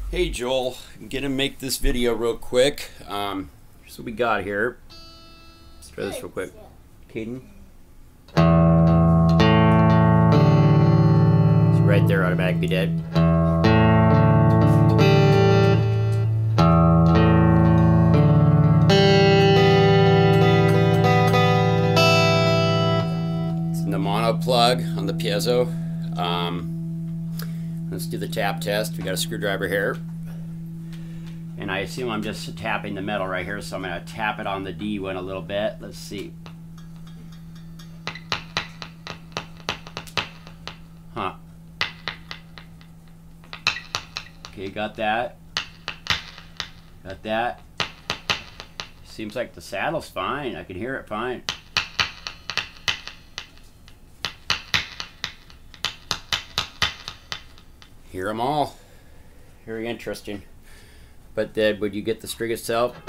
Hey Joel, I'm gonna make this video real quick. Here's what we got here. Let's try this real quick. Caden. It's right there, automatically dead. It's in the mono plug on the piezo. Let's do the tap test. We got a screwdriver here. And I assume I'm just tapping the metal right here, so I'm going to tap it on the D one a little bit. Let's see. Huh. Okay, got that. Got that. Seems like the saddle's fine. I can hear it fine. Hear them all. Very interesting. But then, would you get the string itself?